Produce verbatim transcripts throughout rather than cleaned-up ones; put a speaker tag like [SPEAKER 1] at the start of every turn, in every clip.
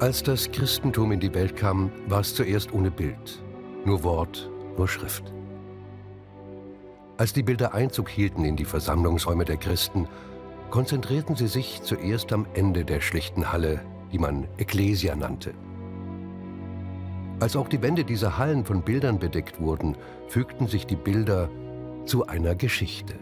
[SPEAKER 1] Als das Christentum in die Welt kam, war es zuerst ohne Bild, nur Wort, nur Schrift. Als die Bilder Einzug hielten in die Versammlungsräume der Christen, konzentrierten sie sich zuerst am Ende der schlichten Halle, die man Ekklesia nannte. Als auch die Wände dieser Hallen von Bildern bedeckt wurden, fügten sich die Bilder zu einer Geschichte.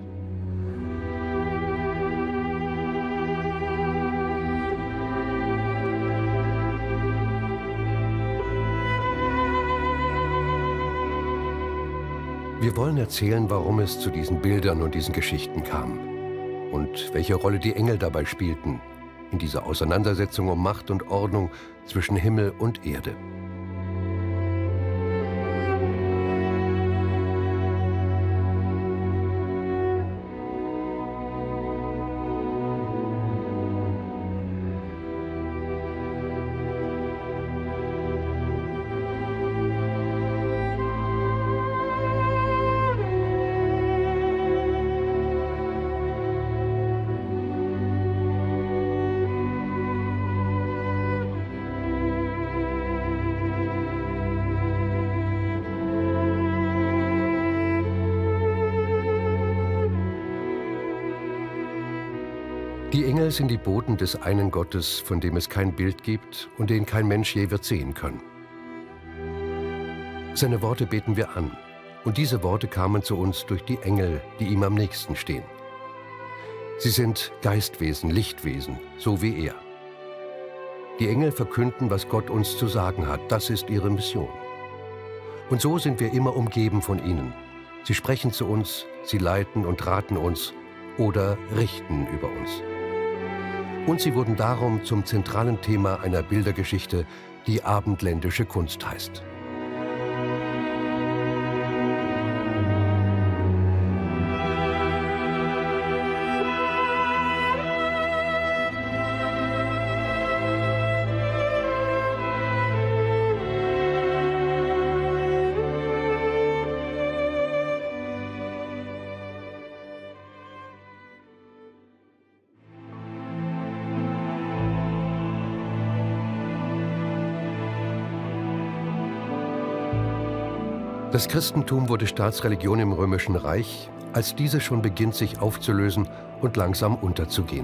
[SPEAKER 1] Wir wollen erzählen, warum es zu diesen Bildern und diesen Geschichten kam und welche Rolle die Engel dabei spielten in dieser Auseinandersetzung um Macht und Ordnung zwischen Himmel und Erde. Die Engel sind die Boten des einen Gottes, von dem es kein Bild gibt und den kein Mensch je wird sehen können. Seine Worte beten wir an, und diese Worte kamen zu uns durch die Engel, die ihm am nächsten stehen. Sie sind Geistwesen, Lichtwesen, so wie er. Die Engel verkünden, was Gott uns zu sagen hat, das ist ihre Mission. Und so sind wir immer umgeben von ihnen. Sie sprechen zu uns, sie leiten und raten uns oder richten über uns. Und sie wurden darum zum zentralen Thema einer Bildergeschichte, die abendländische Kunst heißt. Das Christentum wurde Staatsreligion im Römischen Reich, als diese schon beginnt, sich aufzulösen und langsam unterzugehen.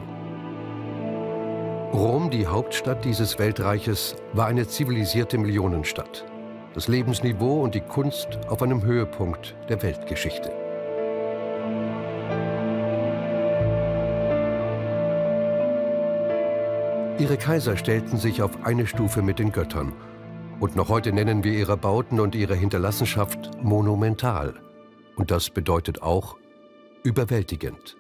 [SPEAKER 1] Rom, die Hauptstadt dieses Weltreiches, war eine zivilisierte Millionenstadt. Das Lebensniveau und die Kunst auf einem Höhepunkt der Weltgeschichte. Ihre Kaiser stellten sich auf eine Stufe mit den Göttern. Und noch heute nennen wir ihre Bauten und ihre Hinterlassenschaft monumental. Und das bedeutet auch überwältigend.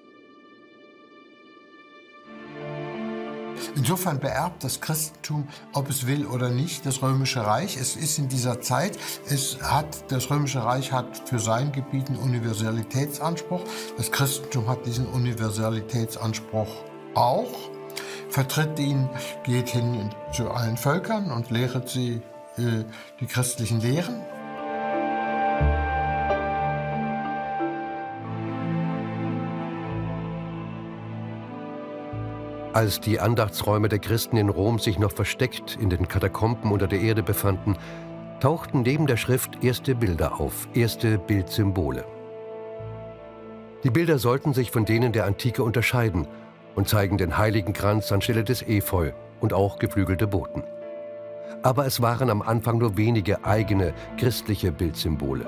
[SPEAKER 2] Insofern beerbt das Christentum, ob es will oder nicht, das Römische Reich. Es ist in dieser Zeit, es hat, das Römische Reich hat für sein Gebiet einen Universalitätsanspruch. Das Christentum hat diesen Universalitätsanspruch auch, vertritt ihn, geht hin zu allen Völkern und lehret sie die christlichen Lehren.
[SPEAKER 1] Als die Andachtsräume der Christen in Rom sich noch versteckt in den Katakomben unter der Erde befanden, tauchten neben der Schrift erste Bilder auf, erste Bildsymbole. Die Bilder sollten sich von denen der Antike unterscheiden und zeigen den Heiligenkranz anstelle des Efeu und auch geflügelte Boten. Aber es waren am Anfang nur wenige eigene christliche Bildsymbole.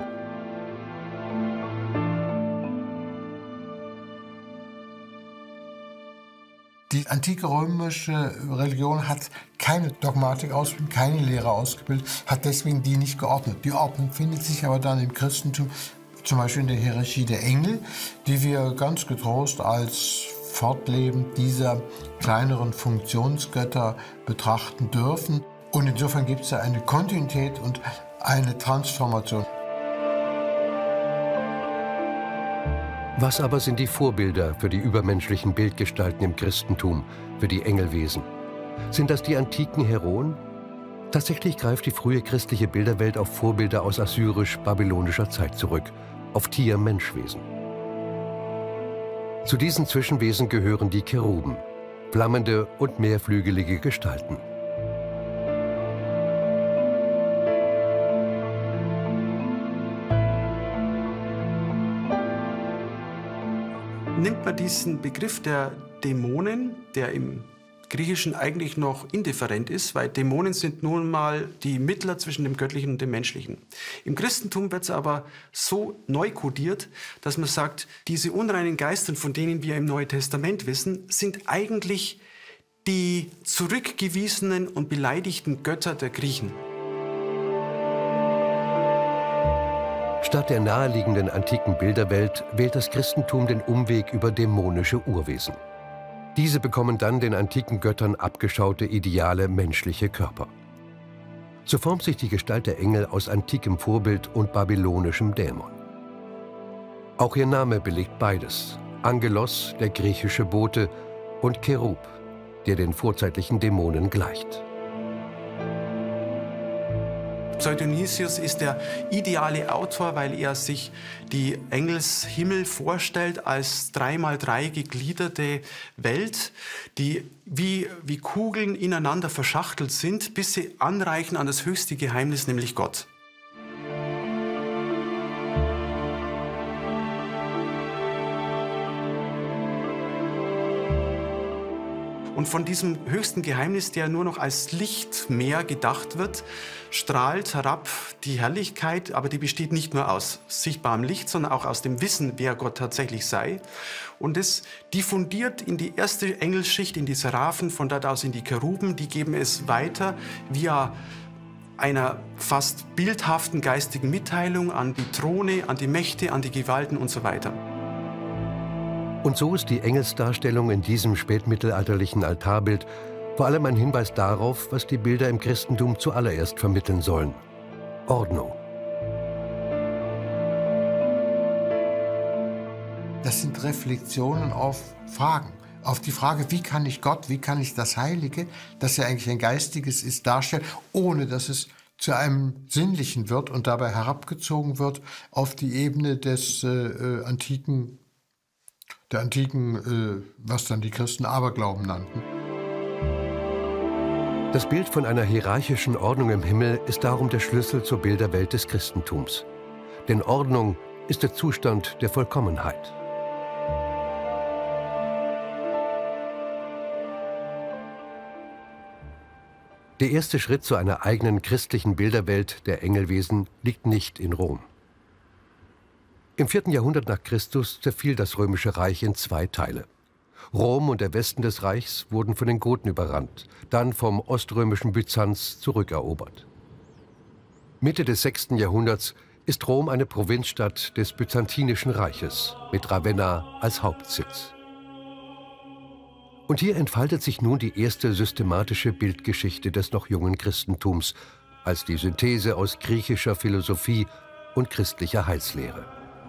[SPEAKER 2] Die antike römische Religion hat keine Dogmatik ausgebildet, keine Lehre ausgebildet, hat deswegen die nicht geordnet. Die Ordnung findet sich aber dann im Christentum, zum Beispiel in der Hierarchie der Engel, die wir ganz getrost als Fortleben dieser kleineren Funktionsgötter betrachten dürfen. Und insofern gibt es da eine Kontinuität und eine Transformation.
[SPEAKER 1] Was aber sind die Vorbilder für die übermenschlichen Bildgestalten im Christentum, für die Engelwesen? Sind das die antiken Heroen? Tatsächlich greift die frühe christliche Bilderwelt auf Vorbilder aus assyrisch-babylonischer Zeit zurück, auf Tier-Menschwesen. Zu diesen Zwischenwesen gehören die Cheruben, flammende und mehrflügelige Gestalten.
[SPEAKER 3] nimmt man diesen Begriff der Dämonen, der im Griechischen eigentlich noch indifferent ist, weil Dämonen sind nun mal die Mittler zwischen dem Göttlichen und dem Menschlichen. Im Christentum wird es aber so neu kodiert, dass man sagt, diese unreinen Geister, von denen wir im Neuen Testament wissen, sind eigentlich die zurückgewiesenen und beleidigten Götter der Griechen.
[SPEAKER 1] Statt der naheliegenden antiken Bilderwelt wählt das Christentum den Umweg über dämonische Urwesen. Diese bekommen dann den antiken Göttern abgeschaute ideale menschliche Körper. So formt sich die Gestalt der Engel aus antikem Vorbild und babylonischem Dämon. Auch ihr Name belegt beides: Angelos, der griechische Bote, und Cherub, der den vorzeitlichen Dämonen gleicht.
[SPEAKER 3] Pseudonisius ist der ideale Autor, weil er sich die Engelshimmel vorstellt als drei mal drei gegliederte Welt, die wie, wie Kugeln ineinander verschachtelt sind, bis sie anreichen an das höchste Geheimnis, nämlich Gott. Und von diesem höchsten Geheimnis, der nur noch als Lichtmeer gedacht wird, strahlt herab die Herrlichkeit, aber die besteht nicht nur aus sichtbarem Licht, sondern auch aus dem Wissen, wer Gott tatsächlich sei. Und es diffundiert in die erste Engelsschicht, in die Seraphen, von dort aus in die Cheruben, die geben es weiter via einer fast bildhaften geistigen Mitteilung an die Throne, an die Mächte, an die Gewalten und so weiter.
[SPEAKER 1] Und so ist die Engelsdarstellung in diesem spätmittelalterlichen Altarbild vor allem ein Hinweis darauf, was die Bilder im Christentum zuallererst vermitteln sollen: Ordnung.
[SPEAKER 2] Das sind Reflexionen auf Fragen. Auf die Frage, wie kann ich Gott, wie kann ich das Heilige, das ja eigentlich ein Geistiges ist, darstellen, ohne dass es zu einem Sinnlichen wird und dabei herabgezogen wird auf die Ebene des äh, antiken der antiken, äh, was dann die Christen Aberglauben nannten.
[SPEAKER 1] Das Bild von einer hierarchischen Ordnung im Himmel ist darum der Schlüssel zur Bilderwelt des Christentums. Denn Ordnung ist der Zustand der Vollkommenheit. Der erste Schritt zu einer eigenen christlichen Bilderwelt der Engelwesen liegt nicht in Rom. Im vierten Jahrhundert nach Christus zerfiel das Römische Reich in zwei Teile. Rom und der Westen des Reichs wurden von den Goten überrannt, dann vom oströmischen Byzanz zurückerobert. Mitte des sechsten Jahrhunderts ist Rom eine Provinzstadt des Byzantinischen Reiches mit Ravenna als Hauptsitz. Und hier entfaltet sich nun die erste systematische Bildgeschichte des noch jungen Christentums als die Synthese aus griechischer Philosophie und christlicher Heilslehre.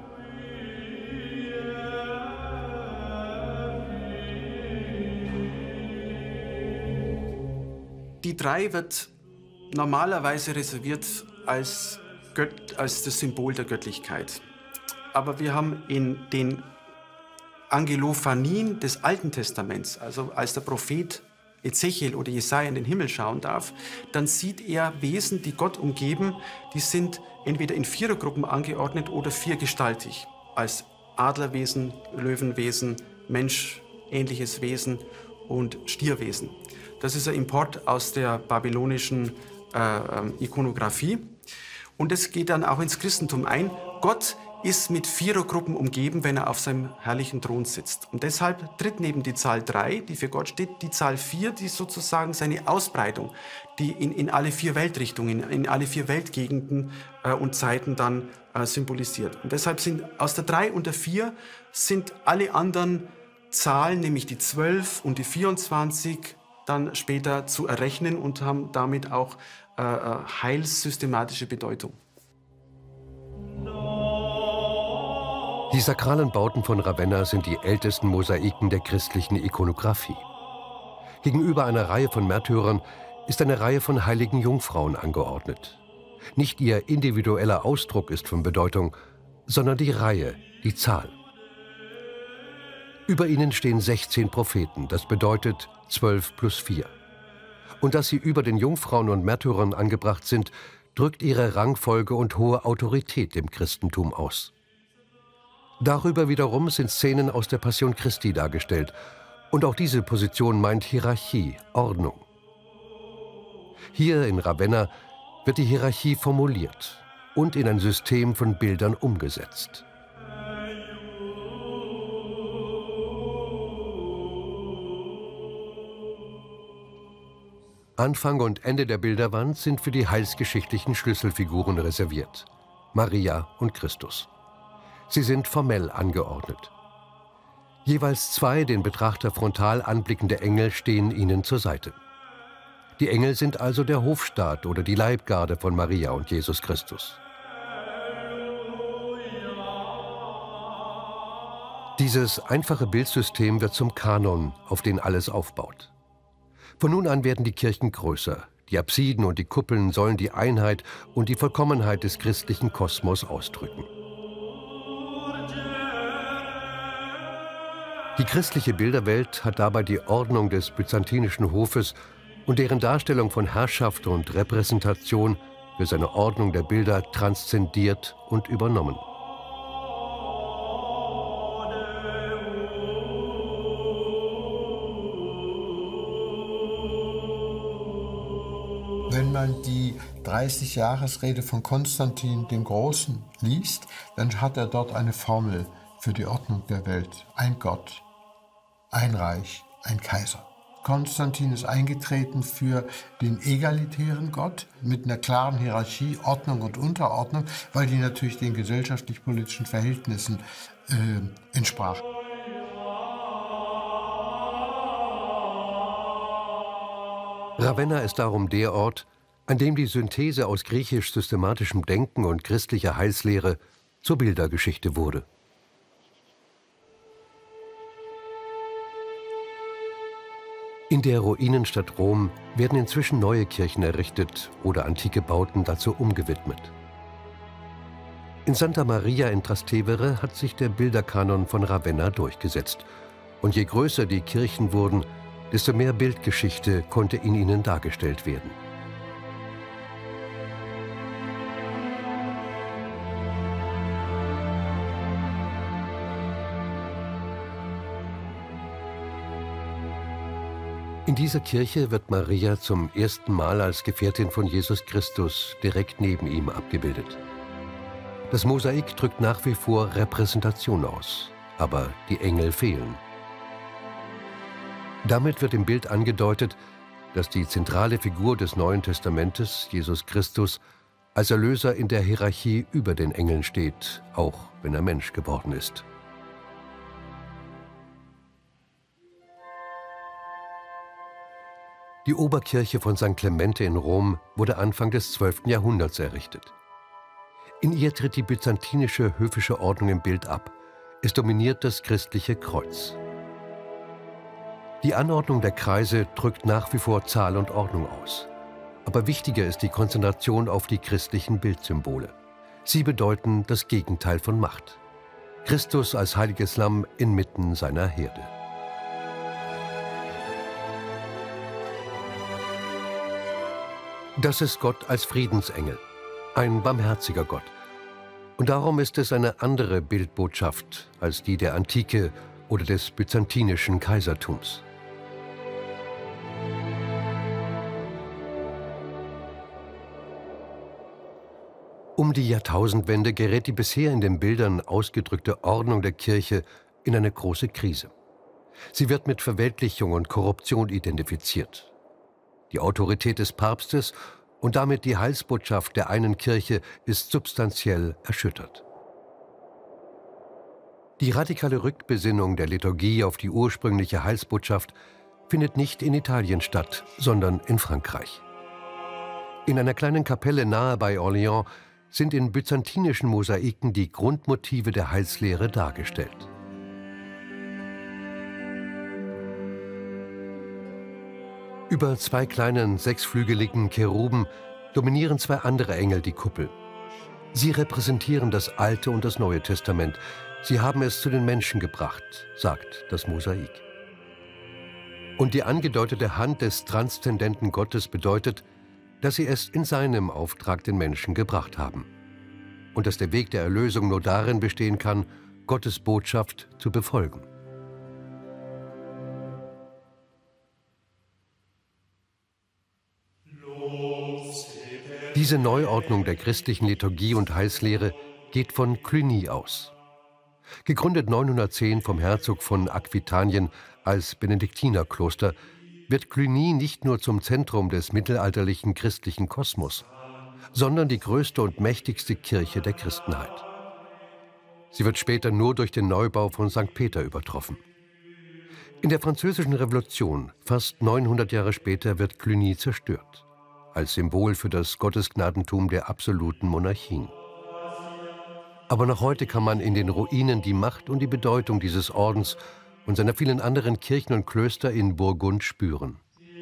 [SPEAKER 3] Die drei wird normalerweise reserviert als, Gött, als das Symbol der Göttlichkeit. Aber wir haben in den Angelophanien des Alten Testaments, also als der Prophet Ezechiel oder Jesaja in den Himmel schauen darf, dann sieht er Wesen, die Gott umgeben, die sind entweder in Vierergruppen angeordnet oder viergestaltig, als Adlerwesen, Löwenwesen, menschähnliches Wesen und Stierwesen. Das ist ein Import aus der babylonischen äh, Ikonographie. Und es geht dann auch ins Christentum ein. Gott ist mit Vierergruppen umgeben, wenn er auf seinem herrlichen Thron sitzt. Und deshalb tritt neben die Zahl drei, die für Gott steht, die Zahl vier, die sozusagen seine Ausbreitung, die in, in alle vier Weltrichtungen, in alle vier Weltgegenden äh, und Zeiten dann äh, symbolisiert. Und deshalb sind aus der drei und der vier sind alle anderen Zahlen, nämlich die zwölf und die vierundzwanzig, dann später zu errechnen und haben damit auch äh, heilssystematische Bedeutung.
[SPEAKER 1] Die sakralen Bauten von Ravenna sind die ältesten Mosaiken der christlichen Ikonographie. Gegenüber einer Reihe von Märtyrern ist eine Reihe von heiligen Jungfrauen angeordnet. Nicht ihr individueller Ausdruck ist von Bedeutung, sondern die Reihe, die Zahl. Über ihnen stehen sechzehn Propheten, das bedeutet zwölf plus vier. Und dass sie über den Jungfrauen und Märtyrern angebracht sind, drückt ihre Rangfolge und hohe Autorität im Christentum aus. Darüber wiederum sind Szenen aus der Passion Christi dargestellt. Und auch diese Position meint Hierarchie, Ordnung. Hier in Ravenna wird die Hierarchie formuliert und in ein System von Bildern umgesetzt. Anfang und Ende der Bilderwand sind für die heilsgeschichtlichen Schlüsselfiguren reserviert: Maria und Christus. Sie sind formell angeordnet. Jeweils zwei den Betrachter frontal anblickende Engel stehen ihnen zur Seite. Die Engel sind also der Hofstaat oder die Leibgarde von Maria und Jesus Christus. Dieses einfache Bildsystem wird zum Kanon, auf den alles aufbaut. Von nun an werden die Kirchen größer. Die Apsiden und die Kuppeln sollen die Einheit und die Vollkommenheit des christlichen Kosmos ausdrücken. Die christliche Bilderwelt hat dabei die Ordnung des byzantinischen Hofes und deren Darstellung von Herrschaft und Repräsentation für seine Ordnung der Bilder transzendiert und übernommen.
[SPEAKER 2] Wenn man die dreißig-Jahres-Rede von Konstantin dem Großen liest, dann hat er dort eine Formel für die Ordnung der Welt. Ein Gott, ein Reich, ein Kaiser. Konstantin ist eingetreten für den egalitären Gott mit einer klaren Hierarchie, Ordnung und Unterordnung, weil die natürlich den gesellschaftlich-politischen Verhältnissen äh, entsprach.
[SPEAKER 1] Ravenna ist darum der Ort, an dem die Synthese aus griechisch-systematischem Denken und christlicher Heilslehre zur Bildergeschichte wurde. In der Ruinenstadt Rom werden inzwischen neue Kirchen errichtet oder antike Bauten dazu umgewidmet. In Santa Maria in Trastevere hat sich der Bilderkanon von Ravenna durchgesetzt. Und je größer die Kirchen wurden, desto mehr Bildgeschichte konnte in ihnen dargestellt werden. In dieser Kirche wird Maria zum ersten Mal als Gefährtin von Jesus Christus direkt neben ihm abgebildet. Das Mosaik drückt nach wie vor Repräsentation aus, aber die Engel fehlen. Damit wird im Bild angedeutet, dass die zentrale Figur des Neuen Testamentes, Jesus Christus, als Erlöser in der Hierarchie über den Engeln steht, auch wenn er Mensch geworden ist. Die Oberkirche von Sankt Clemente in Rom wurde Anfang des zwölften Jahrhunderts errichtet. In ihr tritt die byzantinische höfische Ordnung im Bild ab. Es dominiert das christliche Kreuz. Die Anordnung der Kreise drückt nach wie vor Zahl und Ordnung aus. Aber wichtiger ist die Konzentration auf die christlichen Bildsymbole. Sie bedeuten das Gegenteil von Macht. Christus als heiliges Lamm inmitten seiner Herde. Das ist Gott als Friedensengel, ein barmherziger Gott. Und darum ist es eine andere Bildbotschaft als die der Antike oder des byzantinischen Kaisertums. Um die Jahrtausendwende gerät die bisher in den Bildern ausgedrückte Ordnung der Kirche in eine große Krise. Sie wird mit Verweltlichung und Korruption identifiziert. Die Autorität des Papstes und damit die Heilsbotschaft der einen Kirche ist substanziell erschüttert. Die radikale Rückbesinnung der Liturgie auf die ursprüngliche Heilsbotschaft findet nicht in Italien statt, sondern in Frankreich. In einer kleinen Kapelle nahe bei Orléans sind in byzantinischen Mosaiken die Grundmotive der Heilslehre dargestellt. Über zwei kleinen sechsflügeligen Cheruben dominieren zwei andere Engel die Kuppel. Sie repräsentieren das Alte und das Neue Testament. Sie haben es zu den Menschen gebracht, sagt das Mosaik. Und die angedeutete Hand des transzendenten Gottes bedeutet, dass sie es in seinem Auftrag den Menschen gebracht haben. Und dass der Weg der Erlösung nur darin bestehen kann, Gottes Botschaft zu befolgen. Diese Neuordnung der christlichen Liturgie und Heilslehre geht von Cluny aus. Gegründet neunhundertzehn vom Herzog von Aquitanien als Benediktinerkloster, wird Cluny nicht nur zum Zentrum des mittelalterlichen christlichen Kosmos, sondern die größte und mächtigste Kirche der Christenheit. Sie wird später nur durch den Neubau von Sankt Peter übertroffen. In der Französischen Revolution, fast neunhundert Jahre später, wird Cluny zerstört, als Symbol für das Gottesgnadentum der absoluten Monarchien. Aber noch heute kann man in den Ruinen die Macht und die Bedeutung dieses Ordens und seiner vielen anderen Kirchen und Klöster in Burgund spüren.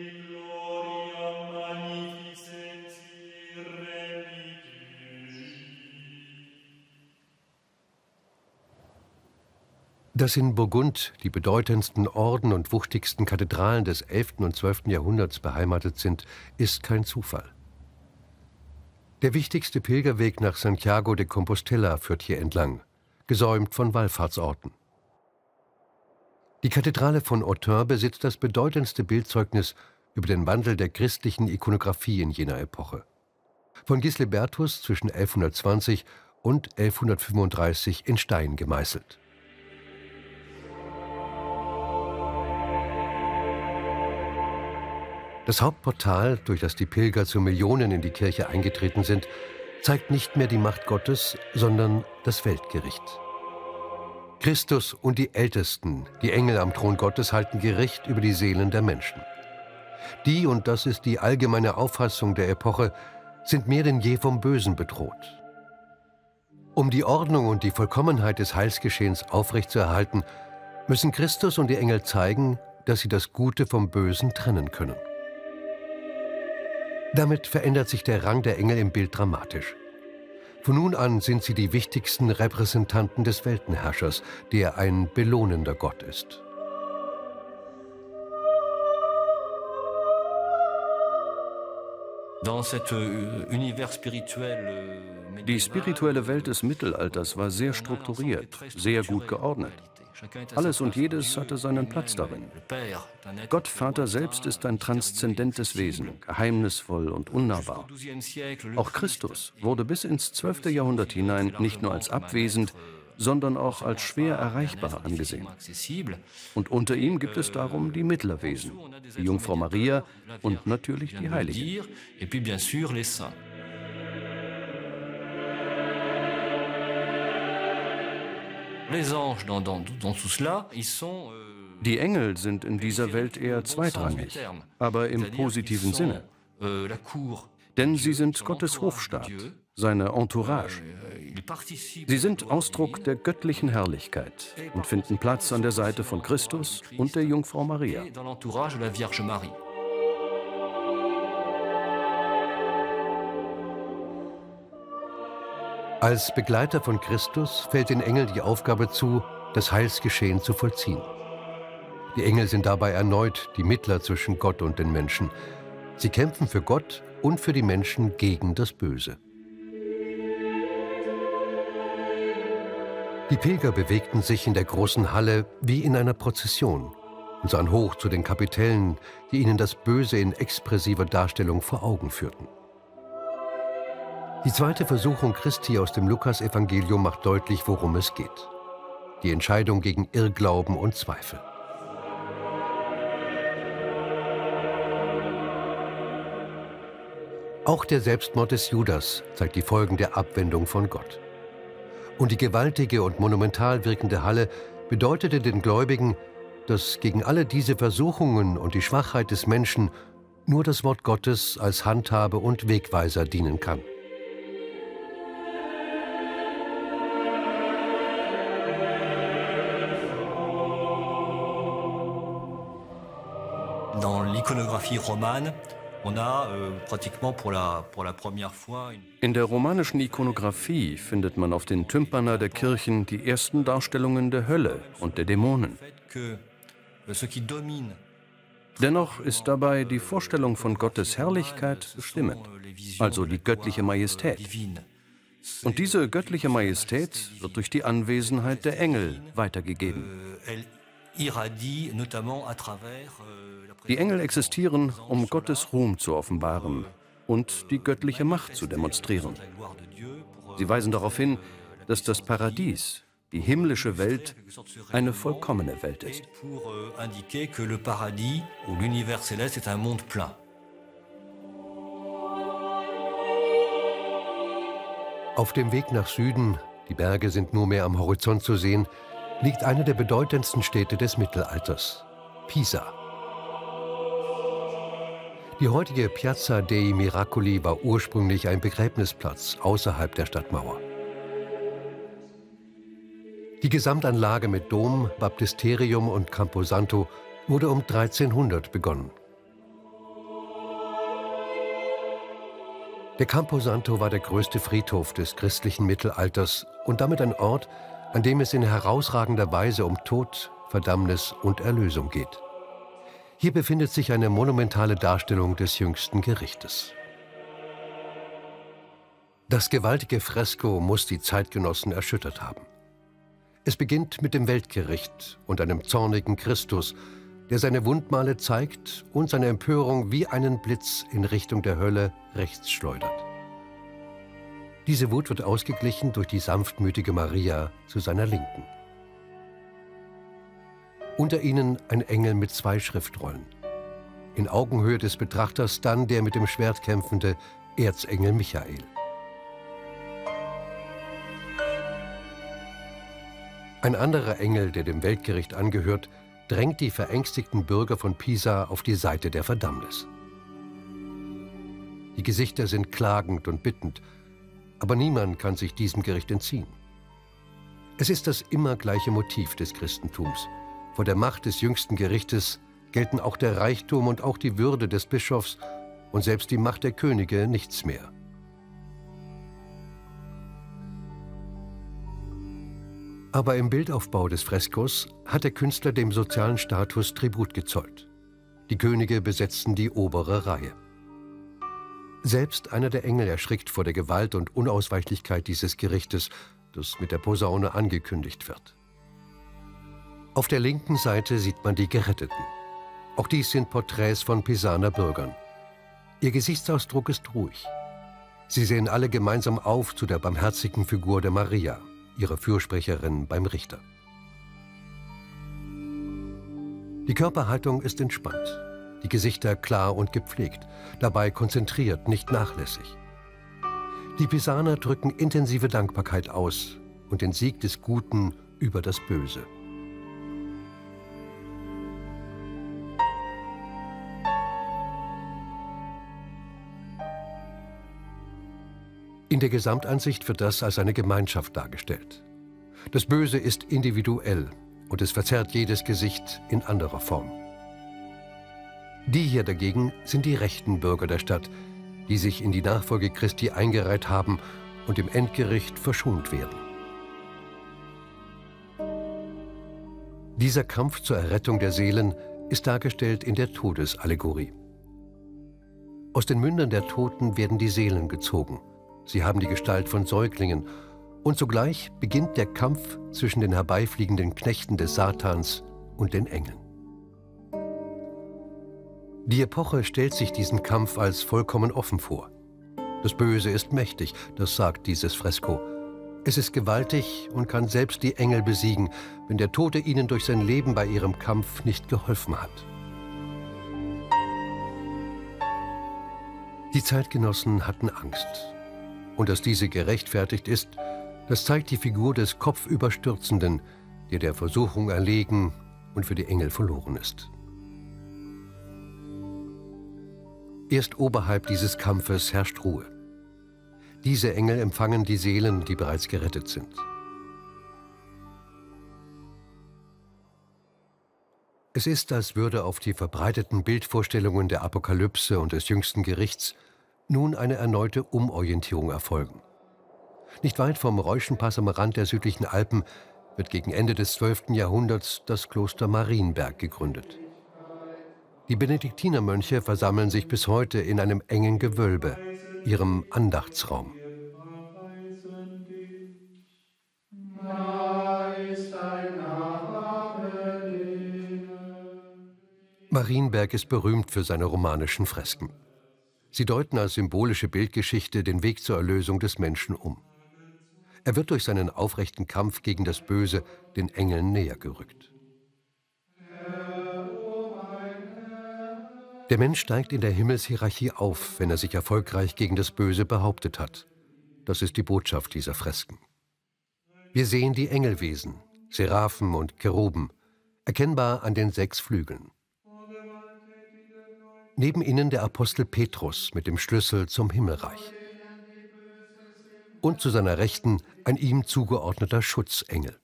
[SPEAKER 1] Dass in Burgund die bedeutendsten Orden und wuchtigsten Kathedralen des elften und zwölften Jahrhunderts beheimatet sind, ist kein Zufall. Der wichtigste Pilgerweg nach Santiago de Compostela führt hier entlang, gesäumt von Wallfahrtsorten. Die Kathedrale von Autun besitzt das bedeutendste Bildzeugnis über den Wandel der christlichen Ikonographie in jener Epoche. Von Gislebertus zwischen elfhundertzwanzig und elfhundertfünfunddreißig in Stein gemeißelt. Das Hauptportal, durch das die Pilger zu Millionen in die Kirche eingetreten sind, zeigt nicht mehr die Macht Gottes, sondern das Weltgericht. Christus und die Ältesten, die Engel am Thron Gottes, halten Gericht über die Seelen der Menschen. Die, und das ist die allgemeine Auffassung der Epoche, sind mehr denn je vom Bösen bedroht. Um die Ordnung und die Vollkommenheit des Heilsgeschehens aufrechtzuerhalten, müssen Christus und die Engel zeigen, dass sie das Gute vom Bösen trennen können. Damit verändert sich der Rang der Engel im Bild dramatisch. Von nun an sind sie die wichtigsten Repräsentanten des Weltenherrschers, der ein belohnender Gott ist.
[SPEAKER 4] Die spirituelle Welt des Mittelalters war sehr strukturiert, sehr gut geordnet. Alles und jedes hatte seinen Platz darin. Gott Vater selbst ist ein transzendentes Wesen, geheimnisvoll und unnahbar. Auch Christus wurde bis ins zwölfte Jahrhundert hinein nicht nur als abwesend, sondern auch als schwer erreichbar angesehen. Und unter ihm gibt es darum die Mittlerwesen, die Jungfrau Maria und natürlich die Heiligen. Die Engel sind in dieser Welt eher zweitrangig, aber im positiven Sinne. Denn sie sind Gottes Hofstaat, seine Entourage. Sie sind Ausdruck der göttlichen Herrlichkeit und finden Platz an der Seite von Christus und der Jungfrau Maria.
[SPEAKER 1] Als Begleiter von Christus fällt den Engeln die Aufgabe zu, das Heilsgeschehen zu vollziehen. Die Engel sind dabei erneut die Mittler zwischen Gott und den Menschen. Sie kämpfen für Gott und für die Menschen gegen das Böse. Die Pilger bewegten sich in der großen Halle wie in einer Prozession und sahen hoch zu den Kapitellen, die ihnen das Böse in expressiver Darstellung vor Augen führten. Die zweite Versuchung Christi aus dem Lukasevangelium macht deutlich, worum es geht. Die Entscheidung gegen Irrglauben und Zweifel. Auch der Selbstmord des Judas zeigt die Folgen der Abwendung von Gott. Und die gewaltige und monumental wirkende Halle bedeutete den Gläubigen, dass gegen alle diese Versuchungen und die Schwachheit des Menschen nur das Wort Gottes als Handhabe und Wegweiser dienen kann.
[SPEAKER 4] Dans l'iconographie romane, on a euh, pratiquement pour la, pour la première fois une... In der romanischen Ikonographie findet man auf den Tympana der Kirchen die ersten Darstellungen der Hölle und der Dämonen. Dennoch ist dabei die Vorstellung von Gottes Herrlichkeit bestimmend, also die göttliche Majestät. Und diese göttliche Majestät wird durch die Anwesenheit der Engel weitergegeben. Die Engel existieren, um Gottes Ruhm zu offenbaren und die göttliche Macht zu demonstrieren. Sie weisen darauf hin, dass das Paradies, die himmlische Welt, eine vollkommene Welt ist.
[SPEAKER 1] Auf dem Weg nach Süden, die Berge sind nur mehr am Horizont zu sehen, liegt eine der bedeutendsten Städte des Mittelalters, Pisa. Die heutige Piazza dei Miracoli war ursprünglich ein Begräbnisplatz außerhalb der Stadtmauer. Die Gesamtanlage mit Dom, Baptisterium und Camposanto wurde um dreizehnhundert begonnen. Der Camposanto war der größte Friedhof des christlichen Mittelalters und damit ein Ort, an dem es in herausragender Weise um Tod, Verdammnis und Erlösung geht. Hier befindet sich eine monumentale Darstellung des jüngsten Gerichtes. Das gewaltige Fresko muss die Zeitgenossen erschüttert haben. Es beginnt mit dem Weltgericht und einem zornigen Christus, der seine Wundmale zeigt und seine Empörung wie einen Blitz in Richtung der Hölle rechts schleudert. Diese Wut wird ausgeglichen durch die sanftmütige Maria zu seiner Linken. Unter ihnen ein Engel mit zwei Schriftrollen. In Augenhöhe des Betrachters dann der mit dem Schwert kämpfende Erzengel Michael. Ein anderer Engel, der dem Weltgericht angehört, drängt die verängstigten Bürger von Pisa auf die Seite der Verdammnis. Die Gesichter sind klagend und bittend, aber niemand kann sich diesem Gericht entziehen. Es ist das immer gleiche Motiv des Christentums. Vor der Macht des jüngsten Gerichtes gelten auch der Reichtum und auch die Würde des Bischofs und selbst die Macht der Könige nichts mehr. Aber im Bildaufbau des Freskos hat der Künstler dem sozialen Status Tribut gezollt. Die Könige besetzten die obere Reihe. Selbst einer der Engel erschrickt vor der Gewalt und Unausweichlichkeit dieses Gerichtes, das mit der Posaune angekündigt wird. Auf der linken Seite sieht man die Geretteten. Auch dies sind Porträts von Pisaner Bürgern. Ihr Gesichtsausdruck ist ruhig. Sie sehen alle gemeinsam auf zu der barmherzigen Figur der Maria, ihrer Fürsprecherin beim Richter. Die Körperhaltung ist entspannt, die Gesichter klar und gepflegt, dabei konzentriert, nicht nachlässig. Die Pisaner drücken intensive Dankbarkeit aus und den Sieg des Guten über das Böse. In der Gesamtansicht wird das als eine Gemeinschaft dargestellt. Das Böse ist individuell und es verzerrt jedes Gesicht in anderer Form. Die hier dagegen sind die rechten Bürger der Stadt, die sich in die Nachfolge Christi eingereiht haben und im Endgericht verschont werden. Dieser Kampf zur Errettung der Seelen ist dargestellt in der Todesallegorie. Aus den Mündern der Toten werden die Seelen gezogen. Sie haben die Gestalt von Säuglingen und zugleich beginnt der Kampf zwischen den herbeifliegenden Knechten des Satans und den Engeln. Die Epoche stellt sich diesen Kampf als vollkommen offen vor. Das Böse ist mächtig, das sagt dieses Fresko. Es ist gewaltig und kann selbst die Engel besiegen, wenn der Tote ihnen durch sein Leben bei ihrem Kampf nicht geholfen hat. Die Zeitgenossen hatten Angst. Und dass diese gerechtfertigt ist, das zeigt die Figur des Kopfüberstürzenden, der der Versuchung erlegen und für die Engel verloren ist. Erst oberhalb dieses Kampfes herrscht Ruhe. Diese Engel empfangen die Seelen, die bereits gerettet sind. Es ist, als würde auf die verbreiteten Bildvorstellungen der Apokalypse und des jüngsten Gerichts nun eine erneute Umorientierung erfolgen. Nicht weit vom Reuschenpass am Rand der südlichen Alpen wird gegen Ende des zwölften Jahrhunderts das Kloster Marienberg gegründet. Die Benediktinermönche versammeln sich bis heute in einem engen Gewölbe, ihrem Andachtsraum. Marienberg ist berühmt für seine romanischen Fresken. Sie deuten als symbolische Bildgeschichte den Weg zur Erlösung des Menschen um. Er wird durch seinen aufrechten Kampf gegen das Böse den Engeln näher gerückt. Der Mensch steigt in der Himmelshierarchie auf, wenn er sich erfolgreich gegen das Böse behauptet hat. Das ist die Botschaft dieser Fresken. Wir sehen die Engelwesen, Seraphen und Cheruben, erkennbar an den sechs Flügeln. Neben ihnen der Apostel Petrus mit dem Schlüssel zum Himmelreich. Und zu seiner Rechten ein ihm zugeordneter Schutzengel.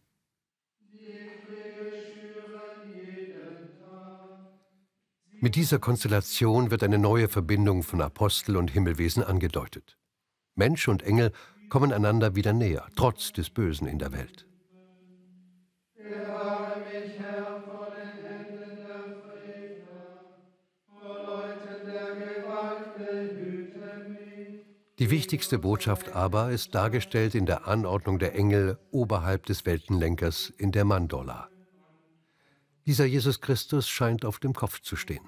[SPEAKER 1] Mit dieser Konstellation wird eine neue Verbindung von Apostel und Himmelwesen angedeutet. Mensch und Engel kommen einander wieder näher, trotz des Bösen in der Welt.
[SPEAKER 5] Bewahre mich, Herr, vor den Händen der Frevler, vor Leuten der Gewalt, behüte mich.
[SPEAKER 1] Die wichtigste Botschaft aber ist dargestellt in der Anordnung der Engel oberhalb des Weltenlenkers in der Mandorla. Dieser Jesus Christus scheint auf dem Kopf zu stehen.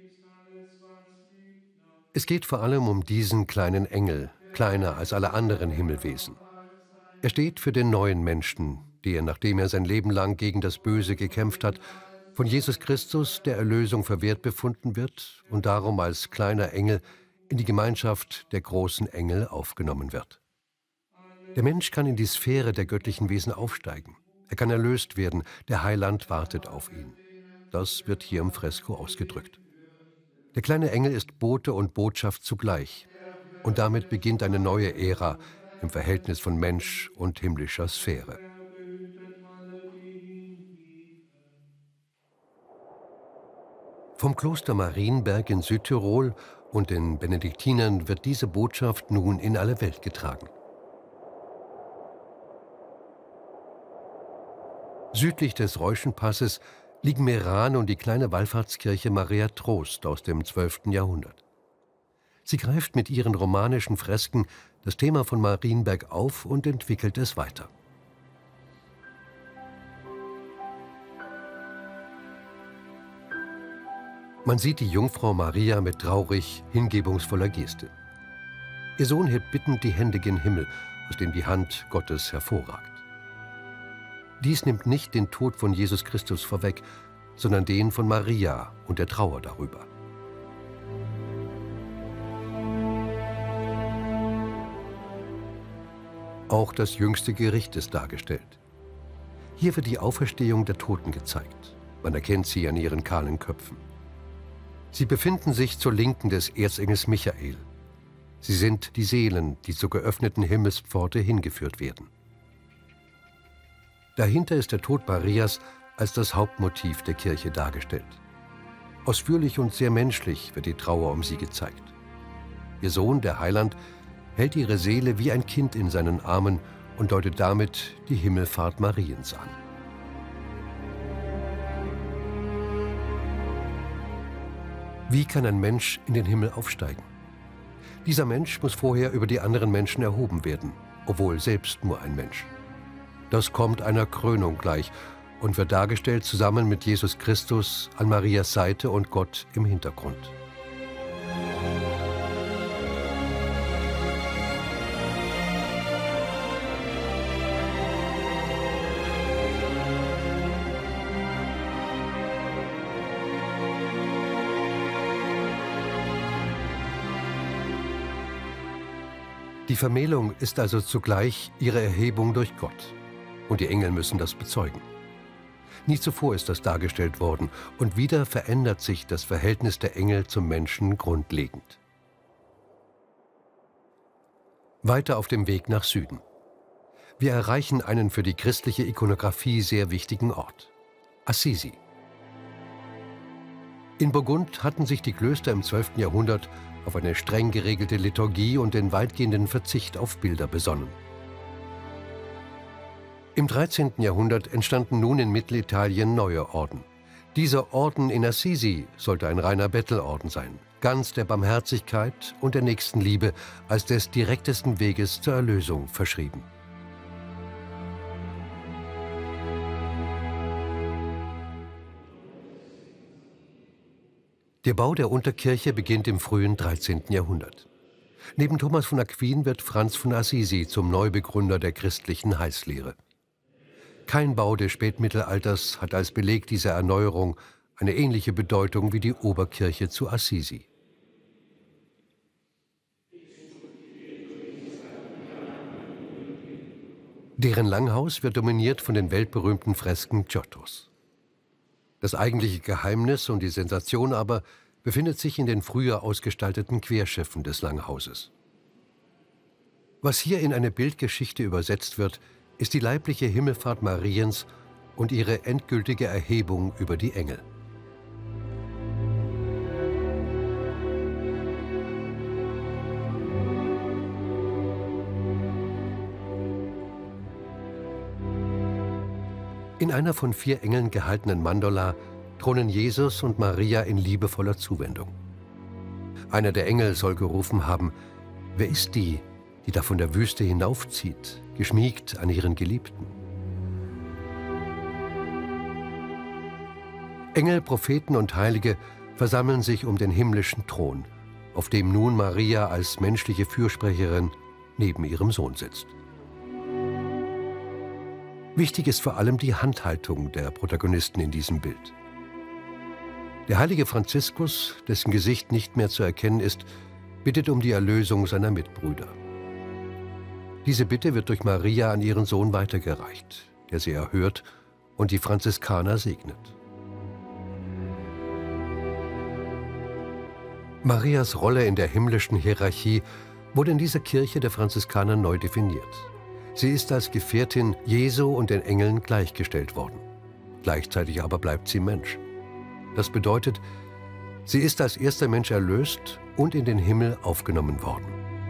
[SPEAKER 1] Es geht vor allem um diesen kleinen Engel, kleiner als alle anderen Himmelwesen. Er steht für den neuen Menschen, der, nachdem er sein Leben lang gegen das Böse gekämpft hat, von Jesus Christus der Erlösung verwehrt befunden wird und darum als kleiner Engel in die Gemeinschaft der großen Engel aufgenommen wird. Der Mensch kann in die Sphäre der göttlichen Wesen aufsteigen. Er kann erlöst werden, der Heiland wartet auf ihn. Das wird hier im Fresko ausgedrückt. Der kleine Engel ist Bote und Botschaft zugleich. Und damit beginnt eine neue Ära im Verhältnis von Mensch und himmlischer Sphäre. Vom Kloster Marienberg in Südtirol und den Benediktinern wird diese Botschaft nun in alle Welt getragen. Südlich des Reuschenpasses liegen Meran und die kleine Wallfahrtskirche Maria Trost aus dem zwölften Jahrhundert. Sie greift mit ihren romanischen Fresken das Thema von Marienberg auf und entwickelt es weiter. Man sieht die Jungfrau Maria mit traurig, hingebungsvoller Geste. Ihr Sohn hebt bittend die Hände gen Himmel, aus dem die Hand Gottes hervorragt. Dies nimmt nicht den Tod von Jesus Christus vorweg, sondern den von Maria und der Trauer darüber. Auch das jüngste Gericht ist dargestellt. Hier wird die Auferstehung der Toten gezeigt. Man erkennt sie an ihren kahlen Köpfen. Sie befinden sich zur Linken des Erzengels Michael. Sie sind die Seelen, die zur geöffneten Himmelspforte hingeführt werden. Dahinter ist der Tod Marias als das Hauptmotiv der Kirche dargestellt. Ausführlich und sehr menschlich wird die Trauer um sie gezeigt. Ihr Sohn, der Heiland, hält ihre Seele wie ein Kind in seinen Armen und deutet damit die Himmelfahrt Mariens an. Wie kann ein Mensch in den Himmel aufsteigen? Dieser Mensch muss vorher über die anderen Menschen erhoben werden, obwohl selbst nur ein Mensch. Das kommt einer Krönung gleich und wird dargestellt zusammen mit Jesus Christus an Marias Seite und Gott im Hintergrund. Die Vermählung ist also zugleich ihre Erhebung durch Gott. Und die Engel müssen das bezeugen. Nie zuvor ist das dargestellt worden und wieder verändert sich das Verhältnis der Engel zum Menschen grundlegend. Weiter auf dem Weg nach Süden. Wir erreichen einen für die christliche Ikonographie sehr wichtigen Ort: Assisi. In Burgund hatten sich die Klöster im zwölften Jahrhundert auf eine streng geregelte Liturgie und den weitgehenden Verzicht auf Bilder besonnen. Im dreizehnten Jahrhundert entstanden nun in Mittelitalien neue Orden. Dieser Orden in Assisi sollte ein reiner Bettelorden sein, ganz der Barmherzigkeit und der Nächstenliebe als des direktesten Weges zur Erlösung verschrieben. Der Bau der Unterkirche beginnt im frühen dreizehnten Jahrhundert. Neben Thomas von Aquin wird Franz von Assisi zum Neubegründer der christlichen Heilslehre. Kein Bau des Spätmittelalters hat als Beleg dieser Erneuerung eine ähnliche Bedeutung wie die Oberkirche zu Assisi. Deren Langhaus wird dominiert von den weltberühmten Fresken Giottos. Das eigentliche Geheimnis und die Sensation aber befindet sich in den früher ausgestalteten Querschiffen des Langhauses. Was hier in eine Bildgeschichte übersetzt wird, ist die leibliche Himmelfahrt Mariens und ihre endgültige Erhebung über die Engel. In einer von vier Engeln gehaltenen Mandola thronen Jesus und Maria in liebevoller Zuwendung. Einer der Engel soll gerufen haben: Wer ist die, die da von der Wüste hinaufzieht, geschmiegt an ihren Geliebten? Engel, Propheten und Heilige versammeln sich um den himmlischen Thron, auf dem nun Maria als menschliche Fürsprecherin neben ihrem Sohn sitzt. Wichtig ist vor allem die Handhaltung der Protagonisten in diesem Bild. Der heilige Franziskus, dessen Gesicht nicht mehr zu erkennen ist, bittet um die Erlösung seiner Mitbrüder. Diese Bitte wird durch Maria an ihren Sohn weitergereicht, der sie erhört und die Franziskaner segnet. Marias Rolle in der himmlischen Hierarchie wurde in dieser Kirche der Franziskaner neu definiert. Sie ist als Gefährtin Jesu und den Engeln gleichgestellt worden. Gleichzeitig aber bleibt sie Mensch. Das bedeutet, sie ist als erster Mensch erlöst und in den Himmel aufgenommen worden.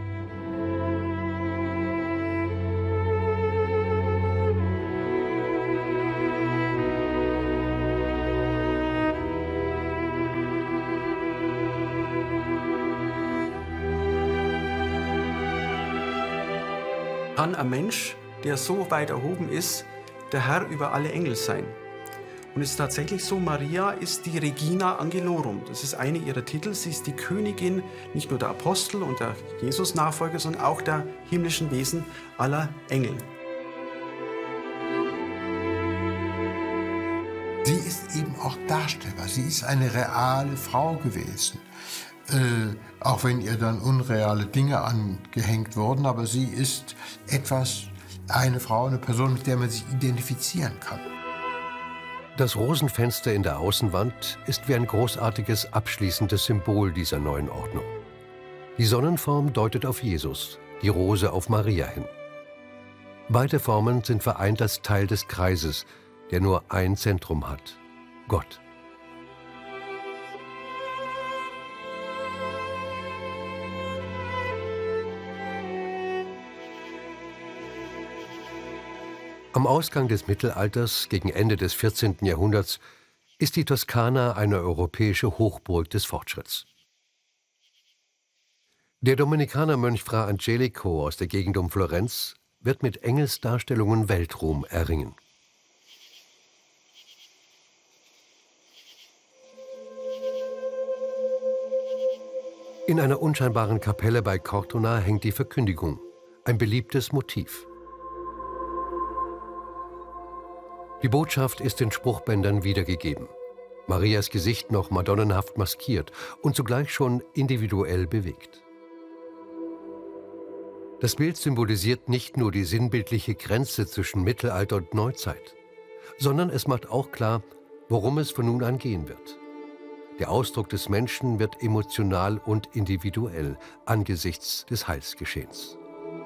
[SPEAKER 3] Kann ein Mensch, der so weit erhoben ist, der Herr über alle Engel sein? Und es ist tatsächlich so, Maria ist die Regina Angelorum. Das ist eine ihrer Titel. Sie ist die Königin nicht nur der Apostel und der Jesus-Nachfolger, sondern auch der himmlischen Wesen aller Engel.
[SPEAKER 2] Sie ist eben auch darstellbar. Sie ist eine reale Frau gewesen. Äh, auch wenn ihr dann unreale Dinge angehängt wurden, aber sie ist etwas, eine Frau, eine Person, mit der man sich identifizieren kann.
[SPEAKER 1] Das Rosenfenster in der Außenwand ist wie ein großartiges abschließendes Symbol dieser neuen Ordnung. Die Sonnenform deutet auf Jesus, die Rose auf Maria hin. Beide Formen sind vereint als Teil des Kreises, der nur ein Zentrum hat: Gott. Am Ausgang des Mittelalters, gegen Ende des vierzehnten Jahrhunderts, ist die Toskana eine europäische Hochburg des Fortschritts. Der Dominikanermönch Fra Angelico aus der Gegend um Florenz wird mit Engelsdarstellungen Weltruhm erringen. In einer unscheinbaren Kapelle bei Cortona hängt die Verkündigung, ein beliebtes Motiv. Die Botschaft ist in Spruchbändern wiedergegeben. Marias Gesicht noch madonnenhaft maskiert und zugleich schon individuell bewegt. Das Bild symbolisiert nicht nur die sinnbildliche Grenze zwischen Mittelalter und Neuzeit, sondern es macht auch klar, worum es von nun an gehen wird. Der Ausdruck des Menschen wird emotional und individuell angesichts des Heilsgeschehens.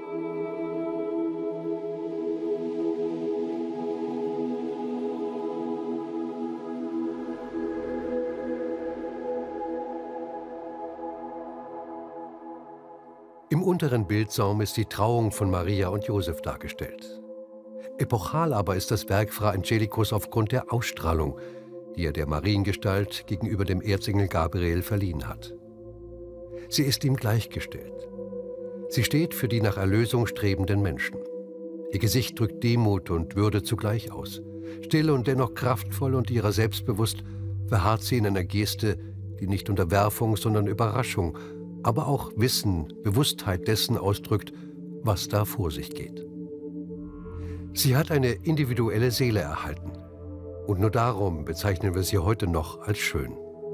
[SPEAKER 1] Im unteren Bildsaum ist die Trauung von Maria und Josef dargestellt. Epochal aber ist das Werk Fra Angelicus aufgrund der Ausstrahlung, die er der Mariengestalt gegenüber dem Erzengel Gabriel verliehen hat. Sie ist ihm gleichgestellt. Sie steht für die nach Erlösung strebenden Menschen. Ihr Gesicht drückt Demut und Würde zugleich aus. Still und dennoch kraftvoll und ihrer selbst bewusst verharrt sie in einer Geste, die nicht Unterwerfung, sondern Überraschung, aber auch Wissen, Bewusstheit dessen ausdrückt, was da vor sich geht. Sie hat eine individuelle Seele erhalten. Und nur darum bezeichnen wir sie heute noch als schön.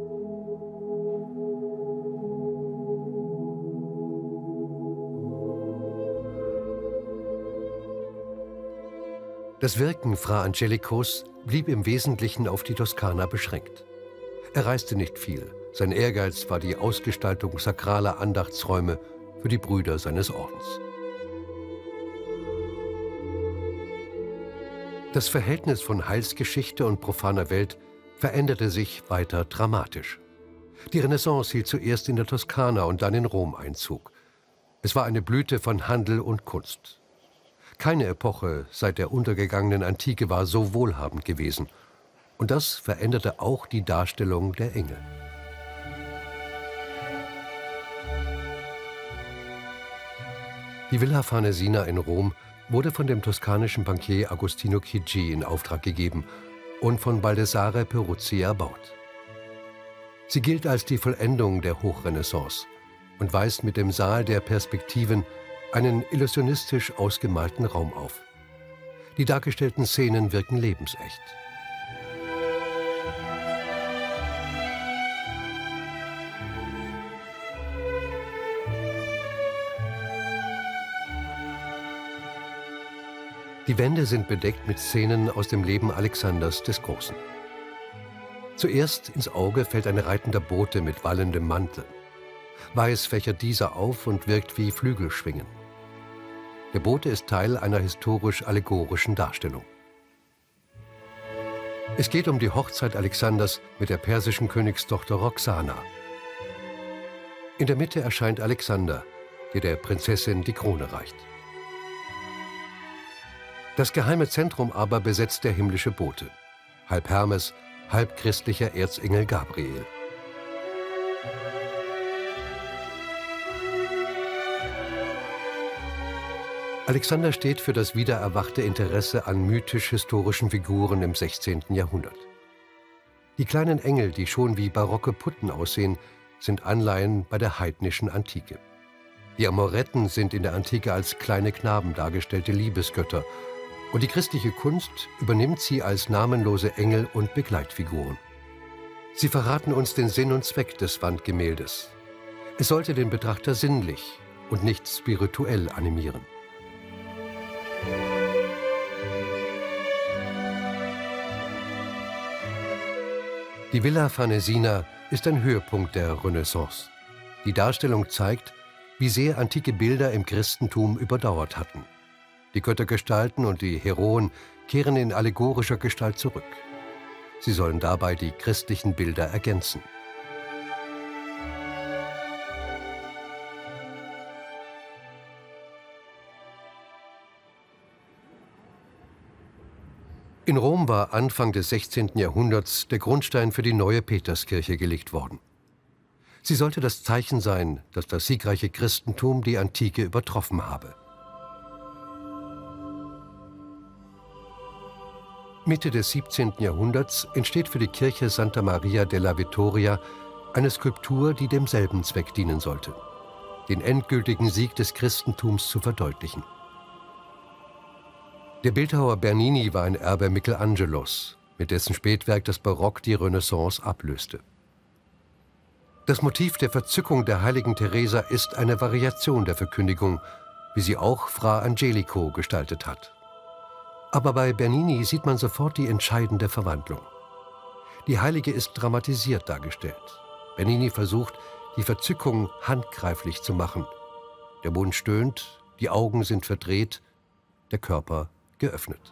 [SPEAKER 1] Das Wirken Fra Angelicos blieb im Wesentlichen auf die Toskana beschränkt. Er reiste nicht viel. Sein Ehrgeiz war die Ausgestaltung sakraler Andachtsräume für die Brüder seines Ordens. Das Verhältnis von Heilsgeschichte und profaner Welt veränderte sich weiter dramatisch. Die Renaissance hielt zuerst in der Toskana und dann in Rom Einzug. Es war eine Blüte von Handel und Kunst. Keine Epoche seit der untergegangenen Antike war so wohlhabend gewesen. Und das veränderte auch die Darstellung der Engel. Die Villa Farnesina in Rom wurde von dem toskanischen Bankier Agostino Chigi in Auftrag gegeben und von Baldassare Peruzzi erbaut. Sie gilt als die Vollendung der Hochrenaissance und weist mit dem Saal der Perspektiven einen illusionistisch ausgemalten Raum auf. Die dargestellten Szenen wirken lebensecht. Die Wände sind bedeckt mit Szenen aus dem Leben Alexanders des Großen. Zuerst ins Auge fällt ein reitender Bote mit wallendem Mantel. Weiß fächert dieser auf und wirkt wie Flügelschwingen. Der Bote ist Teil einer historisch-allegorischen Darstellung. Es geht um die Hochzeit Alexanders mit der persischen Königstochter Roxana. In der Mitte erscheint Alexander, der der Prinzessin die Krone reicht. Das geheime Zentrum aber besetzt der himmlische Bote, halb Hermes, halb christlicher Erzengel Gabriel. Alexander steht für das wiedererwachte Interesse an mythisch-historischen Figuren im sechzehnten Jahrhundert. Die kleinen Engel, die schon wie barocke Putten aussehen, sind Anleihen bei der heidnischen Antike. Die Amoretten sind in der Antike als kleine Knaben dargestellte Liebesgötter, und die christliche Kunst übernimmt sie als namenlose Engel und Begleitfiguren. Sie verraten uns den Sinn und Zweck des Wandgemäldes. Es sollte den Betrachter sinnlich und nicht spirituell animieren. Die Villa Farnesina ist ein Höhepunkt der Renaissance. Die Darstellung zeigt, wie sehr antike Bilder im Christentum überdauert hatten. Die Göttergestalten und die Heroen kehren in allegorischer Gestalt zurück. Sie sollen dabei die christlichen Bilder ergänzen. In Rom war Anfang des sechzehnten Jahrhunderts der Grundstein für die neue Peterskirche gelegt worden. Sie sollte das Zeichen sein, dass das siegreiche Christentum die Antike übertroffen habe. Mitte des siebzehnten Jahrhunderts entsteht für die Kirche Santa Maria della Vittoria eine Skulptur, die demselben Zweck dienen sollte, den endgültigen Sieg des Christentums zu verdeutlichen. Der Bildhauer Bernini war ein Erbe Michelangelos, mit dessen Spätwerk das Barock die Renaissance ablöste. Das Motiv der Verzückung der heiligen Teresa ist eine Variation der Verkündigung, wie sie auch Fra Angelico gestaltet hat. Aber bei Bernini sieht man sofort die entscheidende Verwandlung. Die Heilige ist dramatisiert dargestellt. Bernini versucht, die Verzückung handgreiflich zu machen. Der Mund stöhnt, die Augen sind verdreht, der Körper geöffnet.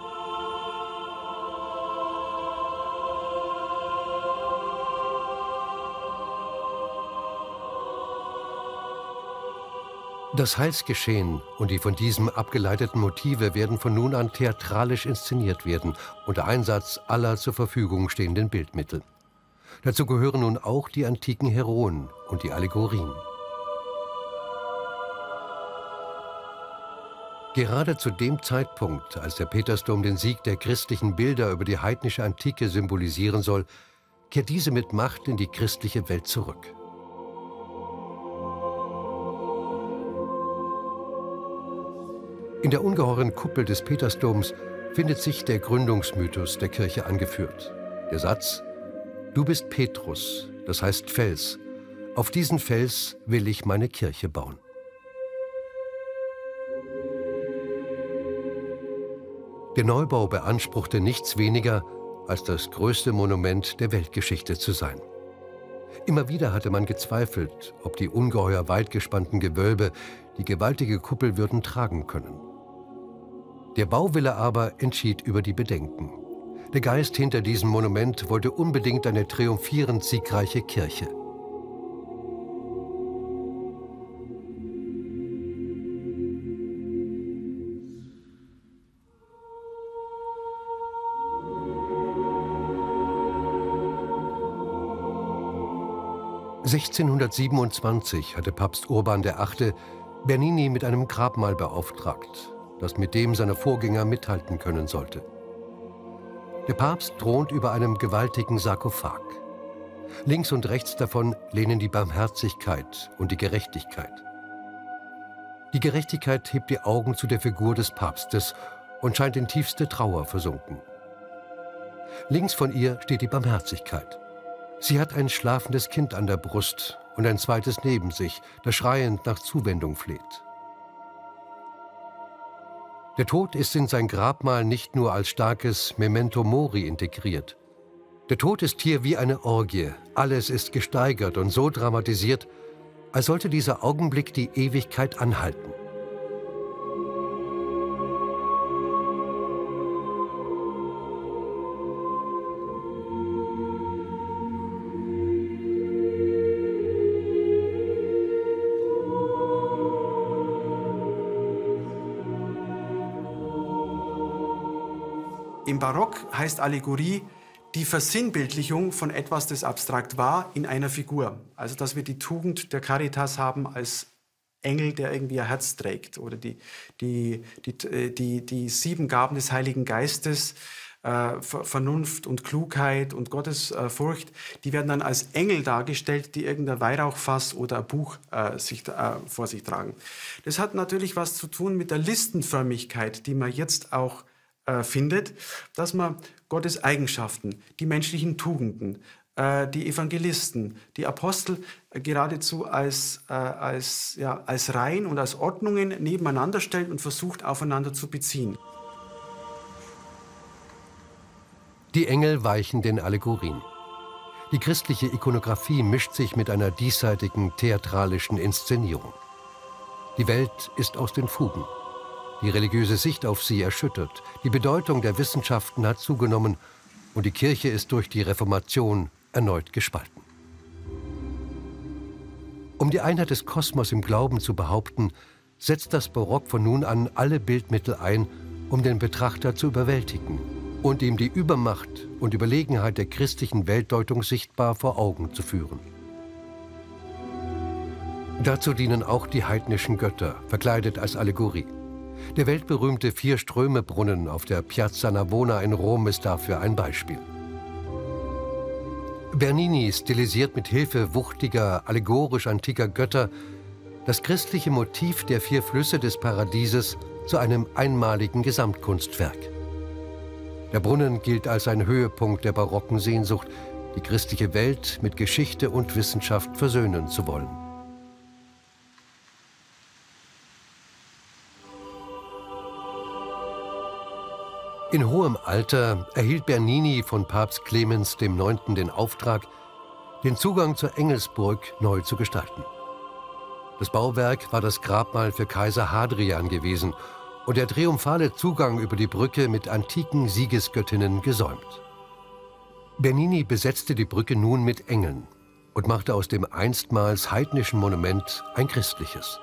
[SPEAKER 1] Das Heilsgeschehen und die von diesem abgeleiteten Motive werden von nun an theatralisch inszeniert werden, unter Einsatz aller zur Verfügung stehenden Bildmittel. Dazu gehören nun auch die antiken Heroen und die Allegorien. Gerade zu dem Zeitpunkt, als der Petersdom den Sieg der christlichen Bilder über die heidnische Antike symbolisieren soll, kehrt diese mit Macht in die christliche Welt zurück. In der ungeheuren Kuppel des Petersdoms findet sich der Gründungsmythos der Kirche angeführt. Der Satz: Du bist Petrus, das heißt Fels. Auf diesen Fels will ich meine Kirche bauen. Der Neubau beanspruchte nichts weniger, als das größte Monument der Weltgeschichte zu sein. Immer wieder hatte man gezweifelt, ob die ungeheuer weit gespannten Gewölbe die gewaltige Kuppel würden tragen können. Der Bauwille aber entschied über die Bedenken. Der Geist hinter diesem Monument wollte unbedingt eine triumphierend siegreiche Kirche. sechzehnhundertsiebenundzwanzig hatte Papst Urban der Achte Bernini mit einem Grabmal beauftragt, das mit dem seiner Vorgänger mithalten können sollte. Der Papst thront über einem gewaltigen Sarkophag. Links und rechts davon lehnen die Barmherzigkeit und die Gerechtigkeit. Die Gerechtigkeit hebt die Augen zu der Figur des Papstes und scheint in tiefste Trauer versunken. Links von ihr steht die Barmherzigkeit. Sie hat ein schlafendes Kind an der Brust und ein zweites neben sich, das schreiend nach Zuwendung fleht. Der Tod ist in sein Grabmal nicht nur als starkes Memento Mori integriert. Der Tod ist hier wie eine Orgie. Alles ist gesteigert und so dramatisiert, als sollte dieser Augenblick die Ewigkeit anhalten.
[SPEAKER 3] Im Barock heißt Allegorie die Versinnbildlichung von etwas, das abstrakt war, in einer Figur. Also dass wir die Tugend der Caritas haben als Engel, der irgendwie ein Herz trägt. Oder die, die, die, die, die sieben Gaben des Heiligen Geistes, äh, Vernunft und Klugheit und Gottesfurcht, die werden dann als Engel dargestellt, die irgendein Weihrauchfass oder ein Buch äh, sich, äh, vor sich tragen. Das hat natürlich was zu tun mit der Listenförmigkeit, die man jetzt auch findet, dass man Gottes Eigenschaften, die menschlichen Tugenden, äh, die Evangelisten, die Apostel äh, geradezu als, äh, als, ja, als Reihen und als Ordnungen nebeneinander stellt und versucht, aufeinander zu beziehen.
[SPEAKER 1] Die Engel weichen den Allegorien. Die christliche Ikonographie mischt sich mit einer diesseitigen theatralischen Inszenierung. Die Welt ist aus den Fugen. Die religiöse Sicht auf sie erschüttert, die Bedeutung der Wissenschaften hat zugenommen und die Kirche ist durch die Reformation erneut gespalten. Um die Einheit des Kosmos im Glauben zu behaupten, setzt das Barock von nun an alle Bildmittel ein, um den Betrachter zu überwältigen und ihm die Übermacht und Überlegenheit der christlichen Weltdeutung sichtbar vor Augen zu führen. Dazu dienen auch die heidnischen Götter, verkleidet als Allegorie. Der weltberühmte Vier-Ströme-Brunnen auf der Piazza Navona in Rom ist dafür ein Beispiel. Bernini stilisiert mit Hilfe wuchtiger, allegorisch-antiker Götter das christliche Motiv der vier Flüsse des Paradieses zu einem einmaligen Gesamtkunstwerk. Der Brunnen gilt als ein Höhepunkt der barocken Sehnsucht, die christliche Welt mit Geschichte und Wissenschaft versöhnen zu wollen. In hohem Alter erhielt Bernini von Papst Clemens der Neunte den Auftrag, den Zugang zur Engelsburg neu zu gestalten. Das Bauwerk war das Grabmal für Kaiser Hadrian gewesen und der triumphale Zugang über die Brücke mit antiken Siegesgöttinnen gesäumt. Bernini besetzte die Brücke nun mit Engeln und machte aus dem einstmals heidnischen Monument ein christliches.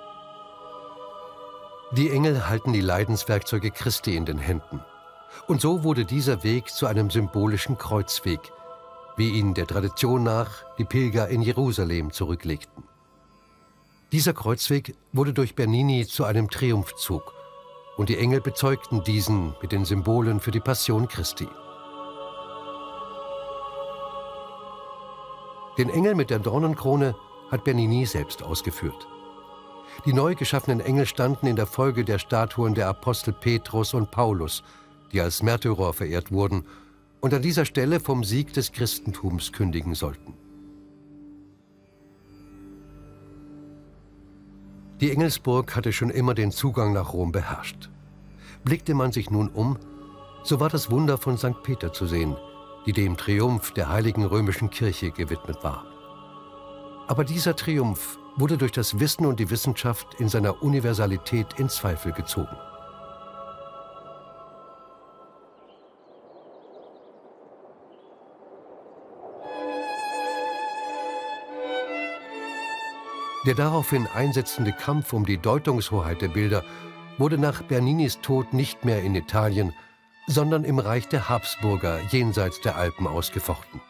[SPEAKER 1] Die Engel halten die Leidenswerkzeuge Christi in den Händen. Und so wurde dieser Weg zu einem symbolischen Kreuzweg, wie ihn der Tradition nach die Pilger in Jerusalem zurücklegten. Dieser Kreuzweg wurde durch Bernini zu einem Triumphzug und die Engel bezeugten diesen mit den Symbolen für die Passion Christi. Den Engel mit der Dornenkrone hat Bernini selbst ausgeführt. Die neu geschaffenen Engel standen in der Folge der Statuen der Apostel Petrus und Paulus, die als Märtyrer verehrt wurden und an dieser Stelle vom Sieg des Christentums kündigen sollten. Die Engelsburg hatte schon immer den Zugang nach Rom beherrscht. Blickte man sich nun um, so war das Wunder von Sankt Peter zu sehen, die dem Triumph der Heiligen Römischen Kirche gewidmet war. Aber dieser Triumph wurde durch das Wissen und die Wissenschaft in seiner Universalität in Zweifel gezogen. Der daraufhin einsetzende Kampf um die Deutungshoheit der Bilder wurde nach Berninis Tod nicht mehr in Italien, sondern im Reich der Habsburger jenseits der Alpen ausgefochten.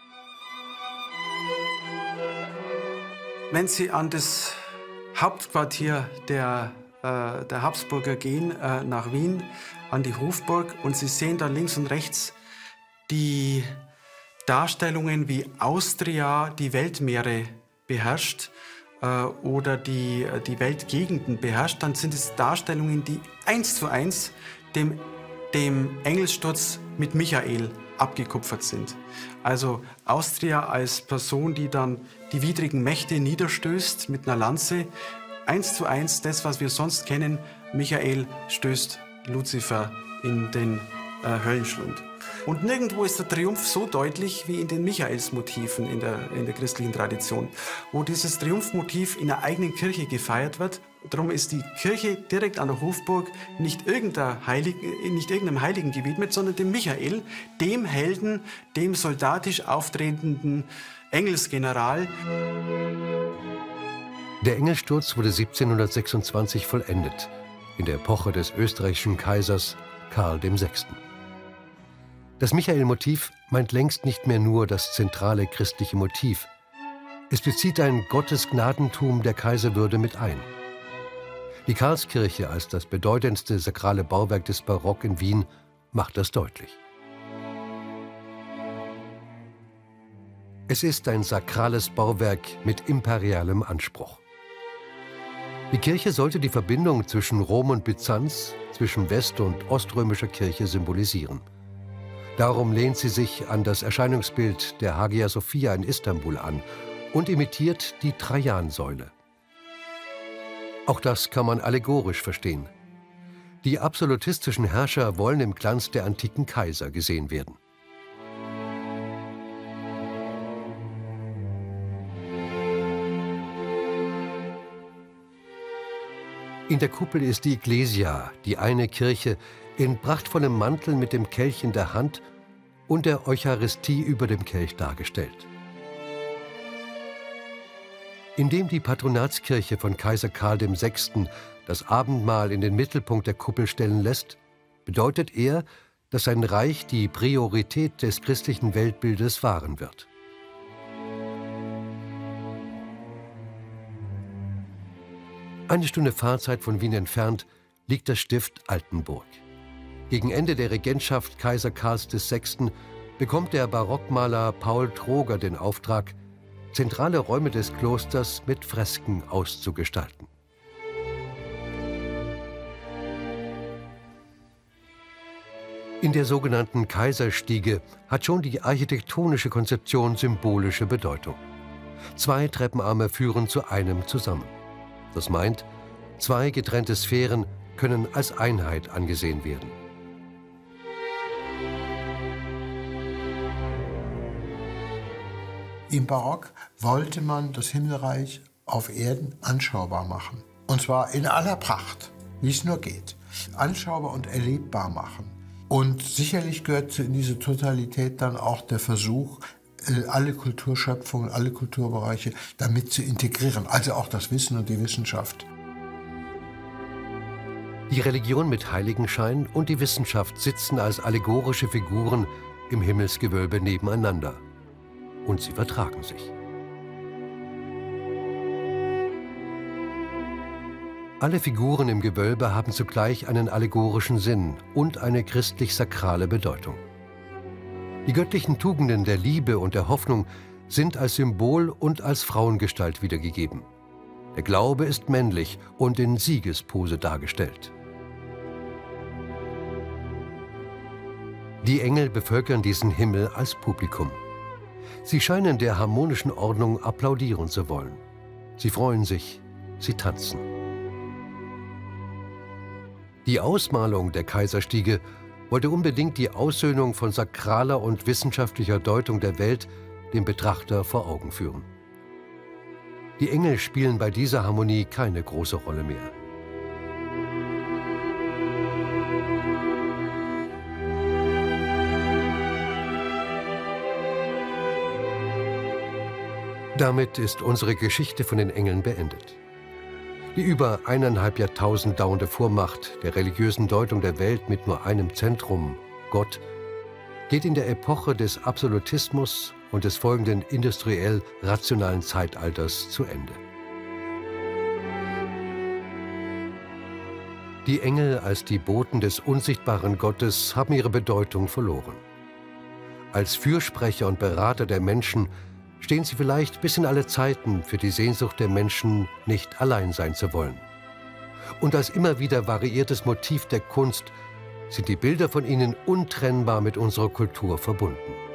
[SPEAKER 3] Wenn Sie an das Hauptquartier der, äh, der Habsburger gehen, äh, nach Wien, an die Hofburg, und Sie sehen da links und rechts die Darstellungen, wie Austria die Weltmeere beherrscht, oder die, die Weltgegenden beherrscht, dann sind es Darstellungen, die eins zu eins dem, dem Engelssturz mit Michael abgekupfert sind. Also Austria als Person, die dann die widrigen Mächte niederstößt mit einer Lanze, eins zu eins das, was wir sonst kennen, Michael stößt Luzifer in den äh, Höllenschlund. Und nirgendwo ist der Triumph so deutlich wie in den Michaelsmotiven in der, in der christlichen Tradition, wo dieses Triumphmotiv in der eigenen Kirche gefeiert wird. Darum ist die Kirche direkt an der Hofburg nicht, irgendeiner Heiligen, nicht irgendeinem Heiligen gewidmet, sondern dem Michael, dem Helden, dem soldatisch auftretenden Engelsgeneral.
[SPEAKER 1] Der Engelsturz wurde siebzehnhundertsechsundzwanzig vollendet, in der Epoche des österreichischen Kaisers Karl der Sechste. Das Michael-Motiv meint längst nicht mehr nur das zentrale christliche Motiv. Es bezieht ein Gottesgnadentum der Kaiserwürde mit ein. Die Karlskirche als das bedeutendste sakrale Bauwerk des Barock in Wien macht das deutlich. Es ist ein sakrales Bauwerk mit imperialem Anspruch. Die Kirche sollte die Verbindung zwischen Rom und Byzanz, zwischen west- und oströmischer Kirche symbolisieren. Darum lehnt sie sich an das Erscheinungsbild der Hagia Sophia in Istanbul an und imitiert die Trajansäule. Auch das kann man allegorisch verstehen. Die absolutistischen Herrscher wollen im Glanz der antiken Kaiser gesehen werden. In der Kuppel ist die Ecclesia, die eine Kirche, in prachtvollem Mantel mit dem Kelch in der Hand und der Eucharistie über dem Kelch dargestellt. Indem die Patronatskirche von Kaiser Karl der Sechste das Abendmahl in den Mittelpunkt der Kuppel stellen lässt, bedeutet er, dass sein Reich die Priorität des christlichen Weltbildes wahren wird. Eine Stunde Fahrzeit von Wien entfernt liegt das Stift Altenburg. Gegen Ende der Regentschaft Kaiser Karls des Sechsten bekommt der Barockmaler Paul Troger den Auftrag, zentrale Räume des Klosters mit Fresken auszugestalten. In der sogenannten Kaiserstiege hat schon die architektonische Konzeption symbolische Bedeutung. Zwei Treppenarme führen zu einem zusammen. Das meint, zwei getrennte Sphären können als Einheit angesehen werden.
[SPEAKER 2] Im Barock wollte man das Himmelreich auf Erden anschaubar machen. Und zwar in aller Pracht, wie es nur geht. Anschaubar und erlebbar machen. Und sicherlich gehört in diese Totalität dann auch der Versuch, alle Kulturschöpfungen, alle Kulturbereiche damit zu integrieren. Also auch das Wissen und die Wissenschaft.
[SPEAKER 1] Die Religion mit Heiligenschein und die Wissenschaft sitzen als allegorische Figuren im Himmelsgewölbe nebeneinander. Und sie vertragen sich. Alle Figuren im Gewölbe haben zugleich einen allegorischen Sinn und eine christlich-sakrale Bedeutung. Die göttlichen Tugenden der Liebe und der Hoffnung sind als Symbol und als Frauengestalt wiedergegeben. Der Glaube ist männlich und in Siegespose dargestellt. Die Engel bevölkern diesen Himmel als Publikum. Sie scheinen der harmonischen Ordnung applaudieren zu wollen. Sie freuen sich, sie tanzen. Die Ausmalung der Kaiserstiege wollte unbedingt die Aussöhnung von sakraler und wissenschaftlicher Deutung der Welt dem Betrachter vor Augen führen. Die Engel spielen bei dieser Harmonie keine große Rolle mehr. Damit ist unsere Geschichte von den Engeln beendet. Die über eineinhalb Jahrtausend dauernde Vormacht der religiösen Deutung der Welt mit nur einem Zentrum, Gott, geht in der Epoche des Absolutismus und des folgenden industriell-rationalen Zeitalters zu Ende. Die Engel als die Boten des unsichtbaren Gottes haben ihre Bedeutung verloren. Als Fürsprecher und Berater der Menschen stehen sie vielleicht bis in alle Zeiten für die Sehnsucht der Menschen, nicht allein sein zu wollen. Und als immer wieder variiertes Motiv der Kunst sind die Bilder von ihnen untrennbar mit unserer Kultur verbunden.